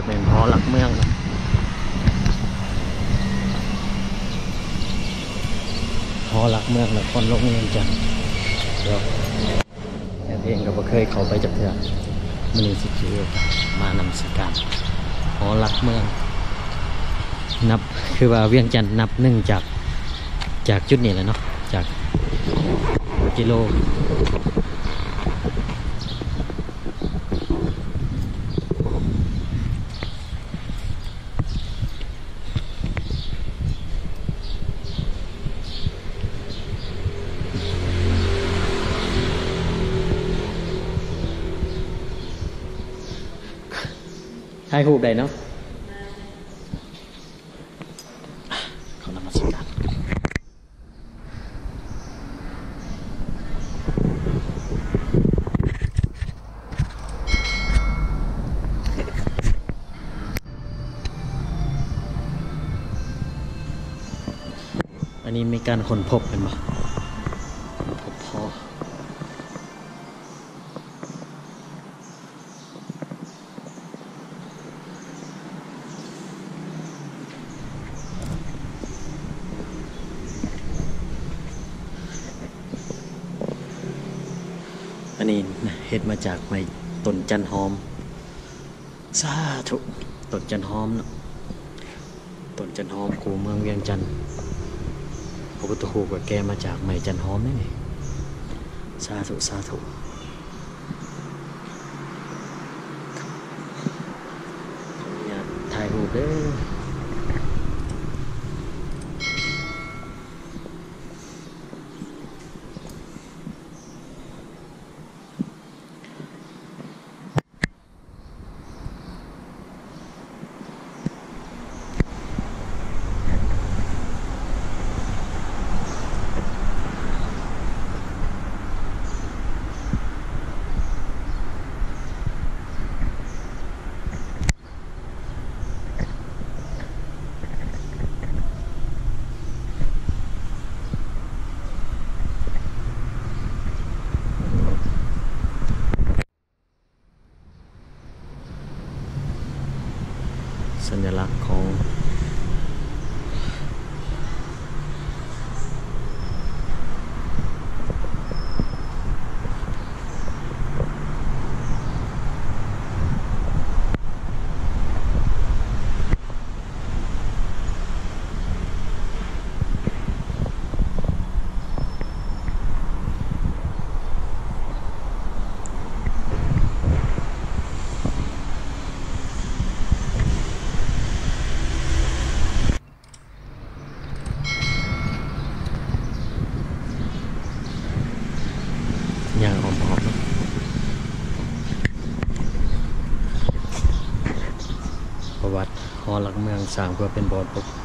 เป็นหอหลักเมืองนะหอหลักเมืองนครหลวงเวียงจันทน์เดี๋ยวเองก็บ่เคยเข้าไปจักเทื่อมื้อนี้สิถือมานำสการหอหลักเมืองนับคือว่าเวียงจันทน์นับหนึ่งจากจุดนี้แหละเนาะจากกิโลถ่ายรูปได้เนาะเขานำมาสกัดอันนี้มีการค้นพบเป็นบ่ค้นพบพออันนี้เฮ็ดมาจากไม้ต้นจันหอมสาธุต้นจันหอมเนาะต้นจันหอมกูเมืองเวียงจันทน์พระพุทธรูปก็แกมาจากไม้จันหอมนี่สาธุสาธุอยากถ่ายรูปเด้อสัญลักษณ์ของอย่างหอมๆเนาะประวัติหอหลักเมืองสร้างเพื่อเป็นโบสถ์